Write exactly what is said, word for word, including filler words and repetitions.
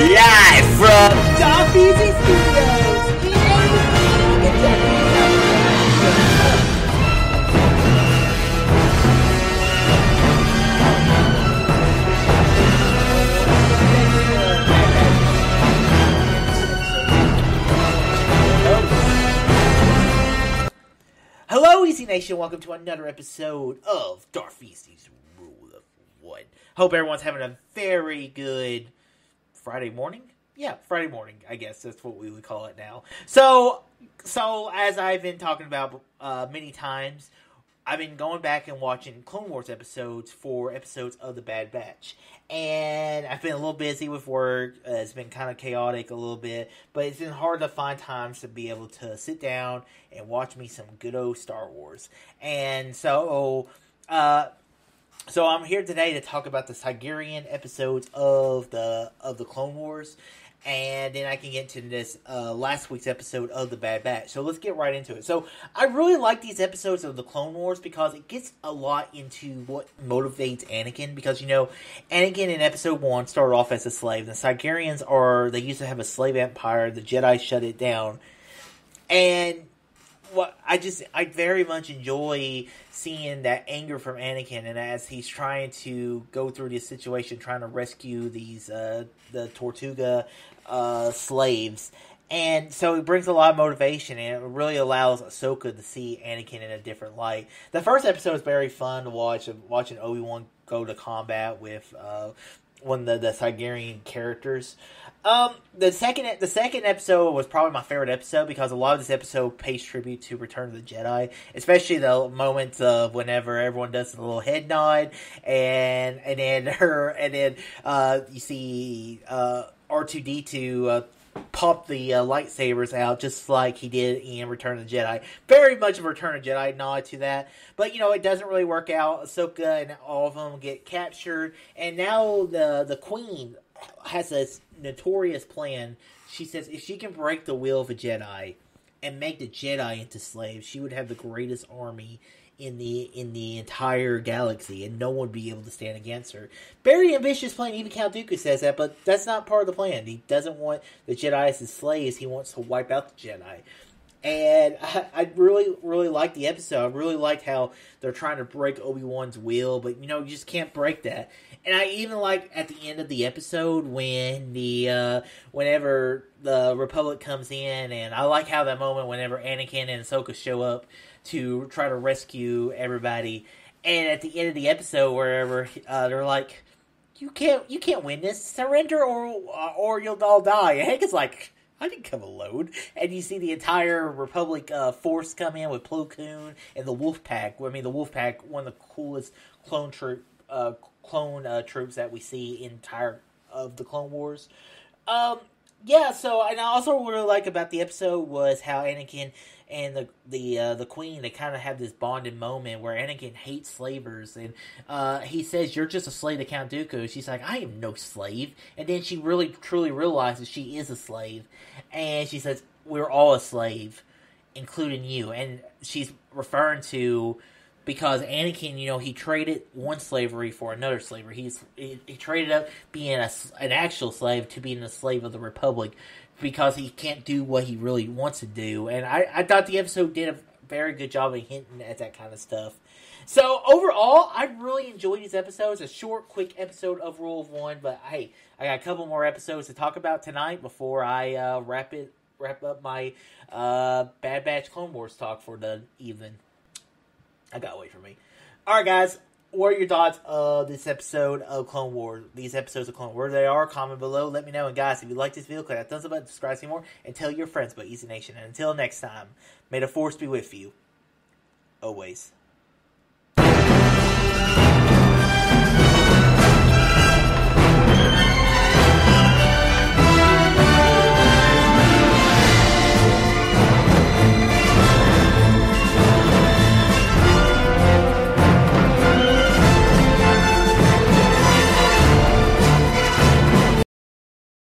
Live from Darfeezy Studios in Kentucky. Hello, Easy Nation. Welcome to another episode of Darfeezy's Rule of One. Hope everyone's having a very good Friday morning. Yeah, Friday morning. I guess that's what we would call it now. So, so as I've been talking about uh, many times, I've been going back and watching Clone Wars episodes for episodes of The Bad Batch. And I've been a little busy with work. Uh, it's been kind of chaotic a little bit. But it's been hard to find times to be able to sit down and watch me some good old Star Wars. And so, uh, so I'm here today to talk about the Sigerian episodes of the of the Clone Wars. And then I can get into this uh, last week's episode of The Bad Batch. So let's get right into it. So I really like these episodes of the Clone Wars because it gets a lot into what motivates Anakin. Because, you know, Anakin in episode one started off as a slave. The Sigerians are, they used to have a slave empire. The Jedi shut it down. And what I just, I very much enjoy seeing that anger from Anakin. And as he's trying to go through this situation, trying to rescue these, uh, the Tortuga Uh, slaves, and so it brings a lot of motivation, and it really allows Ahsoka to see Anakin in a different light. The first episode is very fun to watch, watching Obi-Wan go to combat with uh, one of the, the Sigerian characters. Um, the second the second episode was probably my favorite episode because a lot of this episode pays tribute to Return of the Jedi, especially the moments of whenever everyone does a little head nod, and and then her and then uh, you see uh, R two D two uh, pop the uh, lightsabers out just like he did in Return of the Jedi. Very much of a Return of the Jedi nod to that, but you know it doesn't really work out. Ahsoka and all of them get captured, and now the the Queen has a notorious plan. She says if she can break the will of a Jedi and make the Jedi into slaves, she would have the greatest army in the in the entire galaxy, and no one would be able to stand against her. Very ambitious plan. Even Count Dooku says that, but that's not part of the plan. He doesn't want the Jedi as his slaves. He wants to wipe out the Jedi. And I, I really, really liked the episode. I really liked how they're trying to break Obi-Wan's will, but, you know, you just can't break that. And I even like at the end of the episode when the, uh, whenever the Republic comes in, and I like how that moment whenever Anakin and Ahsoka show up to try to rescue everybody, and at the end of the episode, wherever, uh, they're like, you can't, you can't win this, surrender or, or you'll all die. And Hank is like, I didn't come alone. And you see the entire Republic uh, force come in with Plo Koon and the Wolf Pack. I mean, the Wolf Pack, one of the coolest clone troop, uh, clone uh, troops that we see in entire of the Clone Wars. Um, yeah. So, and I also really like about the episode was how Anakin and the the uh, the Queen, they kind of have this bonded moment where Anakin hates slavers, and uh, he says, "You're just a slave to Count Dooku." She's like, "I am no slave," and then she really truly realizes she is a slave, and she says, "We're all a slave, including you," and she's referring to because Anakin, you know, he traded one slavery for another slavery. He's he, he traded up being a, an actual slave to being a slave of the Republic, because he can't do what he really wants to do. And I, I thought the episode did a very good job of hinting at that kind of stuff. So, overall, I really enjoyed these episodes. A short, quick episode of Rule of One. But, hey, I got a couple more episodes to talk about tonight before I uh, wrap it, wrap up my uh, Bad Batch Clone Wars talk for the evening. I got away from me. Alright, guys. What are your thoughts of this episode of Clone Wars? These episodes of Clone Wars, they are. Comment below. Let me know. And guys, if you like this video, click that thumbs up button, subscribe to see more, and tell your friends about Easy Nation. And until next time, may the Force be with you. Always.